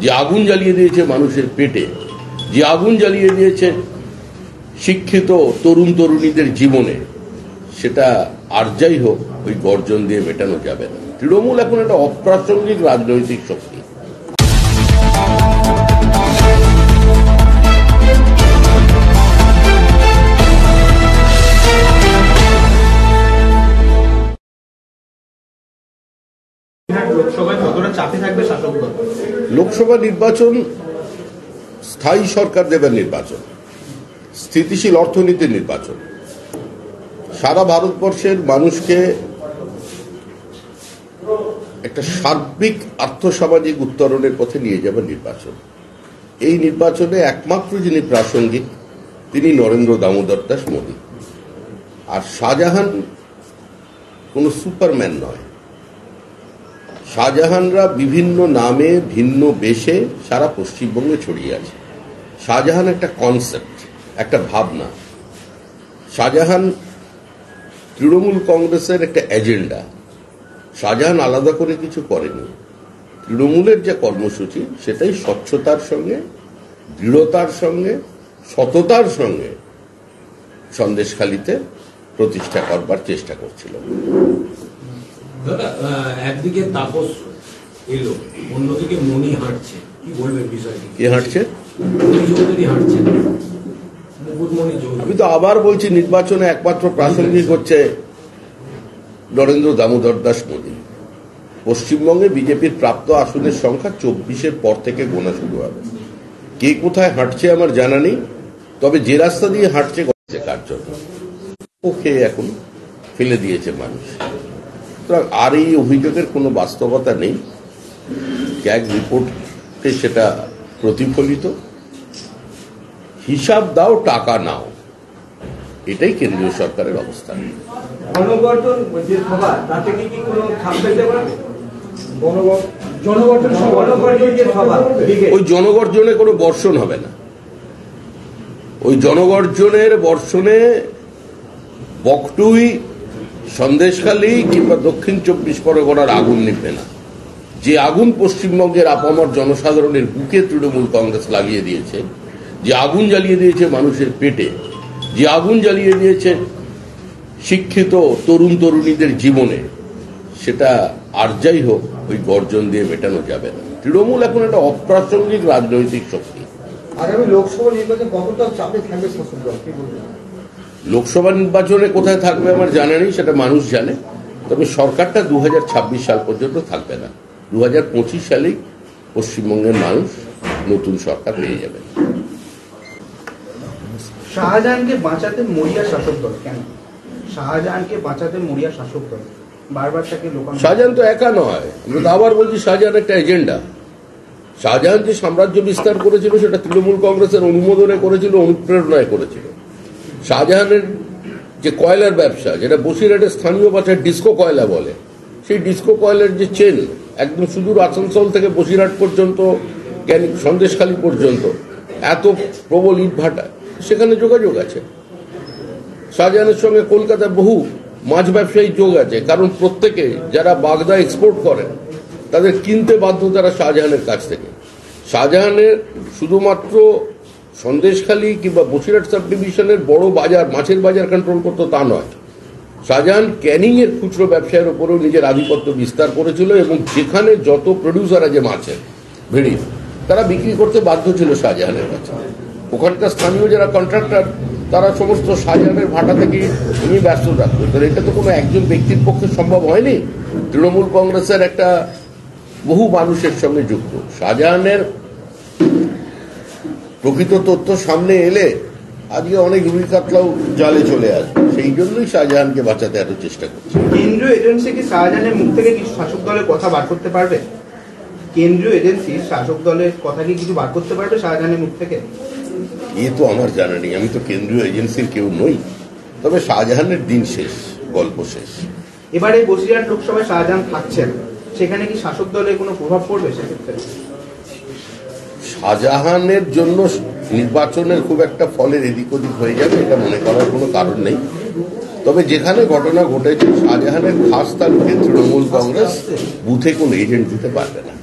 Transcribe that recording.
যে আগুন জ্বালিয়ে দিয়েছে মানুষের পেটে, যে আগুন জ্বালিয়ে দিয়েছে শিক্ষিত তরুণ তরুণীদের জীবনে, সেটা আর যাই হোক ওই গর্জন দিয়ে মেটানো যাবে না। তৃণমূল এখন একটা অপ্রাসঙ্গিক রাজনৈতিক শক্তি। লোকসভা নির্বাচন স্থায়ী সরকার দেবের নির্বাচন, স্থিতিশীল অর্থনীতির নির্বাচন, সারা ভারতবর্ষের মানুষকে একটা সার্বিক আর্থসামাজিক উত্তরণের পথে নিয়ে যাবে নির্বাচন। এই নির্বাচনে একমাত্র যিনি প্রাসঙ্গিক তিনি নরেন্দ্র দামোদর দাস মোদী। আর শাহজাহান কোন সুপারম্যান নয়। শাহজাহানরা বিভিন্ন নামে ভিন্ন বেশে সারা পশ্চিমবঙ্গে ছড়িয়ে আছে। শাহজাহান একটা কনসেপ্ট, একটা ভাবনা। শাহজাহান তৃণমূল কংগ্রেসের একটা এজেন্ডা। শাহজাহান আলাদা করে কিছু করেনি। তৃণমূলের যে কর্মসূচি সেটাই স্বচ্ছতার সঙ্গে, দৃঢ়তার সঙ্গে, সততার সঙ্গে সন্দেশখালিতে প্রতিষ্ঠা করবার চেষ্টা করছিল। দাদা, একদিকে তাপস এলো, অন্যদিকে মনি হাঁটছে, কি বলবেন বিষয়টি? কে হাঁটছে? হাঁটছে। আমি তো আবার বলছি, নির্বাচনে একমাত্র প্রাসঙ্গিক হচ্ছে নরেন্দ্র দামোদর দাস মোদী। পশ্চিমবঙ্গে বিজেপির প্রাপ্ত আসনের সংখ্যা 24-এর পর থেকে গোনা শুরু হবে। কে কোথায় হাঁটছে আমার জানা নেই, তবে যে রাস্তা দিয়ে হাঁটছে কার জন্য ওকে এখন ফেলে দিয়েছে মানুষ। আর এই অভিযোগের কোনো বাস্তবতা নেই। ক্যাগ রিপোর্টে সেটা প্রতিফলিত। হিসাব দাও, টাকা নাও, এটাই কেন্দ্রীয় সরকারের অবস্থান। ওই জনগর্জনে কোনো বর্ষণ হবে না। ওই জনগর্জনের বর্ষণে বকটুই, সন্দেশখালী কিংবা দক্ষিণ 24 পরগনার আগুন নিভবে না। যে আগুন পশ্চিমবঙ্গের আপামর জনসাধারণের বুকে তৃণমূল কংগ্রেস লাগিয়ে দিয়েছে, যে আগুন জ্বালিয়ে দিয়েছে মানুষের পেটে, যে আগুন জ্বালিয়ে দিয়েছে শিক্ষিত তরুণ তরুণীদের জীবনে, সেটা আর যাই হোক ওই গর্জন দিয়ে মেটানো যাবে না। তৃণমূল এখন একটা অপ্রাসঙ্গিক রাজনৈতিক শক্তি। আগামী লোকসভা নির্বাচনে কতটা চাপে থাকবে শাসক দল? লোকসভা নির্বাচনে কোথায় থাকবে আমার জানা নেই, সেটা মানুষ জানে। তবে সরকারটা 2026 সাল পর্যন্ত থাকবে না। 2025 সালেই পশ্চিমবঙ্গের মানুষ নতুন সরকার পেয়ে যাবে। শাহজাহানকে বাঁচাতে মরিয়া শাসক দল কেন? শাহজাহানকে বাঁচাতে মরিয়া শাসক দল বারবার তাকে শাহজাহান তো একা নয়। আমরা তো আবার বলছি, শাহজাহান একটা এজেন্ডা। শাহজাহান যে সাম্রাজ্য বিস্তার করেছিল সেটা তৃণমূল কংগ্রেসের অনুমোদনে করেছিল, অনুপ্রেরণায় করেছিল। শাহজাহানের যে কয়লার ব্যবসা, যেটা বসিরহাটের স্থানীয় ভাষায় ডিস্কো কয়লা বলে, সেই ডিস্কো কয়লার যে চেন একদম সুদূর আসানসোল থেকে বসিরহাট পর্যন্ত, সন্দেশখালী পর্যন্ত এত প্রবল ইট ভাটা, সেখানে যোগাযোগ আছে। শাহজাহানের সঙ্গে কলকাতার বহু মাছ ব্যবসায়ী যোগ আছে, কারণ প্রত্যেকে যারা বাগদা এক্সপোর্ট করেন তাদের কিনতে বাধ্য তারা শাহজাহানের কাছ থেকে। শাহজাহানের শুধুমাত্র সন্দেশখালী কিংবা বসিরহাট সাব ডিভিশনের বড় বাজার, মাছের বাজার কন্ট্রোল করতো তা নয়। শাহজাহান ক্যানিং এর খুচরো ব্যবসায়ের উপরেও নিজের আধিপত্য বিস্তার করেছিল, এবং যেখানে যত প্রডিউসার আছে মাছের ভিড়ি, তারা বিক্রি করতে বাধ্য ছিল শাহজাহানের কাছে। ওখানকার স্থানীয় যারা কন্ট্রাক্টর, তারা সমস্ত শাহজাহানের ভাটা থেকে উনি ব্যস্ত থাকতো। তো এটা তো কোনো একজন ব্যক্তির পক্ষে সম্ভব হয়নি। তৃণমূল কংগ্রেসের একটা বহু মানুষের সঙ্গে যুক্ত। শাহজাহানের প্রকৃত তথ্য সামনে এলে আজকে অনেক রুই কাতলাও জালে চলে আসবে। সেই জন্যই শাহজাহানকে বাঁচাতে এত চেষ্টা করছে। কেন্দ্রীয় এজেন্সি কি শাহজাহানের মুখ থেকে কিছু শাসক দলের কথা বার করতে পারবে? কেন্দ্রীয় এজেন্সি শাসক দলের কথা কি কিছু বার করতে পারবে শাহজাহানের মুখ থেকে? এ তো আমার জানা নেই, আমি তো কেন্দ্রীয় এজেন্সির কেউ নই। তবে শাহজাহানের দিন শেষ, গল্প শেষ। এবারে বসিরহাট লোকসভায় শাহজাহান থাকছেন, সেখানে কি শাসক দলের কোনো প্রভাব পড়বে সেক্ষেত্রে? শাহজাহানের জন্য নির্বাচনের খুব একটা ফলের এদিক ওদিক হয়ে যাবে এটা মনে করার কোনো কারণ নেই। তবে যেখানে ঘটনা ঘটেছে, শাহজাহানের খাস তালুকে তৃণমূল কংগ্রেস বুথে কোনো এজেন্ট দিতে পারবে না।